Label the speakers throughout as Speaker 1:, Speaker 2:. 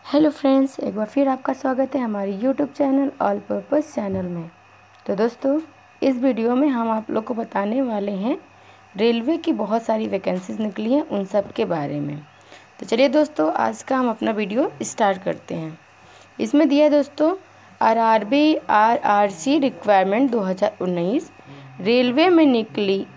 Speaker 1: Hello friends, एक बार फिर आपका स्वागत है हमारे YouTube channel all purpose channel में। तो दोस्तों, इस वीडियो में हम आप लोग को बताने वाले हैं रेलवे की बहुत सारी वैकेंसीज निकली हैं, उन सब के बारे में। तो चलिए दोस्तों, आज का हम अपना वीडियो स्टार्ट करते हैं। इसमें दिया है दोस्तों आरआरबी आरआरसी रिक्वायरमेंट 2019। रेलवे में निकली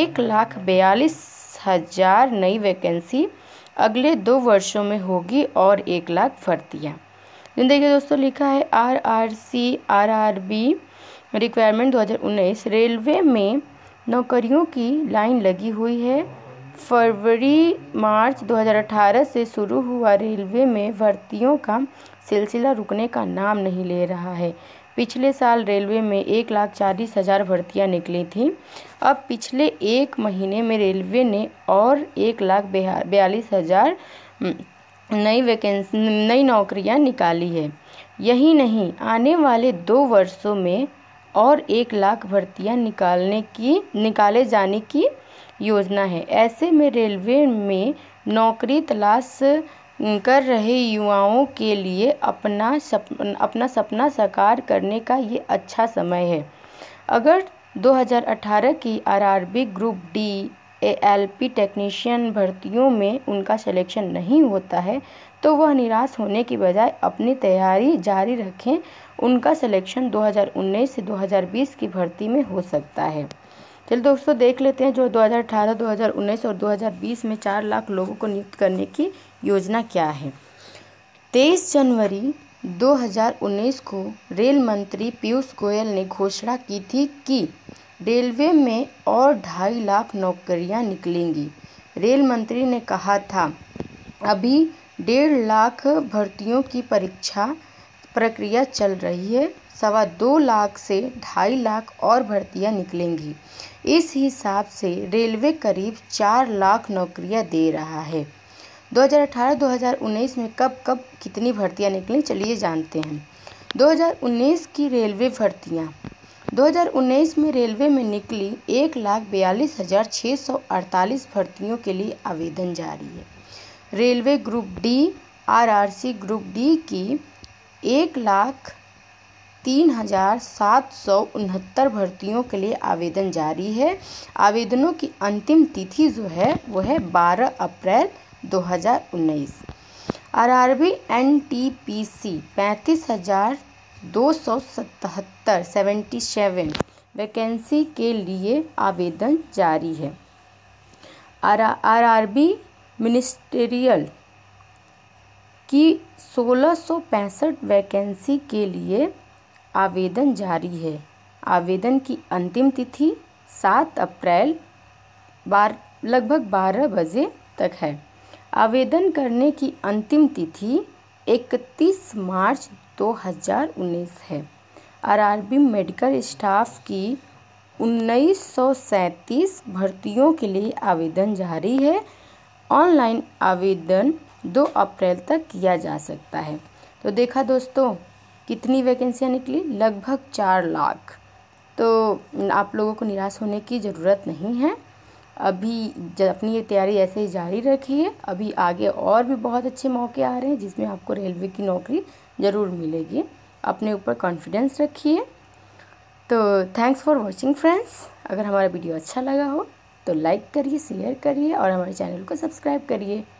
Speaker 1: 1,42,000 नई वैकेंसी अगले 2 वर्षों में होगी और 1 लाख भर्तियाँ। देखिए दोस्तों, लिखा है आरआरसी आरआरबी रिक्वायरमेंट 2019। रेलवे में नौकरियों की लाइन लगी हुई है। फरवरी मार्च 2018 से शुरू हुआ रेलवे में भर्तियों का सिलसिला रुकने का नाम नहीं ले रहा है। पिछले साल रेलवे में 1,40,000 भर्तियां निकली थीं। अब पिछले 1 महीने में रेलवे ने और 1,42,000 नई नौकरियां निकाली है। यही नहीं, आने वाले 2 वर्षों में और 1 लाख भर्तियां निकाले जाने की योजना है। ऐसे में रेलवे में नौकरी तलाश कर रहे युवाओं के लिए अपना सपना साकार करने का ये अच्छा समय है। अगर 2018 की RRB group D ALP technician भर्तियों में उनका सिलेक्शन नहीं होता है तो वह निराश होने की बजाय अपनी तैयारी जारी रखें। उनका सिलेक्शन 2019 से 2020 की भर्ती में हो सकता है। चलिए दोस्तों, देख लेते हैं जो 2018, 2019 और 2020 में 4 लाख लोगों को नियुक्त करने की योजना क्या है। 23 जनवरी 2019 को रेल मंत्री पीयूष गोयल ने घोषणा की थी कि रेलवे में और 2.5 लाख नौकरियां निकलेंगी। रेल मंत्री ने कहा था, अभी 1.5 लाख भर्तियों की परीक्षा प्रक्रिया चल रही है। 2.25 लाख से 2.5 लाख और भर्तियां निकलेंगी। इस हिसाब से रेलवे करीब 4 लाख नौकरियां दे रहा है। 2018-2019 में कब कितनी भर्तियां निकली, चलिए जानते हैं। 2019 की रेलवे भर्तियां। 2019 में रेलवे में निकली 1,42,648 भर्तियों के लिए आवेदन जारी है। Railway group D RRC group D की 1,03,769 भर्तियों के लिए आवेदन जारी है। आवेदनों की अंतिम तिथि जो है वो है 12 अप्रैल 2019। आरआरबी एनटीपीसी 35,277 वैकेंसी के लिए आवेदन जारी है। आरआरबी मिनिस्ट्रियल की 1665 वैकेंसी के लिए आवेदन जारी है। आवेदन की अंतिम तिथि 7 अप्रैल लगभग 12 बजे तक है। आवेदन करने की अंतिम तिथि 31 मार्च 2019 है। आरआरबी मेडिकल स्टाफ की 1937 भर्तियों के लिए आवेदन जारी है। ऑनलाइन आवेदन 2 अप्रैल तक किया जा सकता है। तो देखा दोस्तों, कितनी वैकेंसियां निकली, लगभग 4 लाख। तो आप लोगों को निराश होने की ज़रूरत नहीं है। अभी अपनी ये तैयारी ऐसे ही जारी रखिए। अभी आगे और भी बहुत अच्छे मौके आ रहे हैं जिसमें आपको रेलवे की नौकरी ज़रूर मिलेगी। अपने ऊपर कॉन्फिडेंस रखिए। तो थैंक्स फॉर वॉचिंग फ्रेंड्स। अगर हमारा वीडियो अच्छा लगा हो तो लाइक करिए, शेयर करिए और हमारे चैनल को सब्सक्राइब करिए।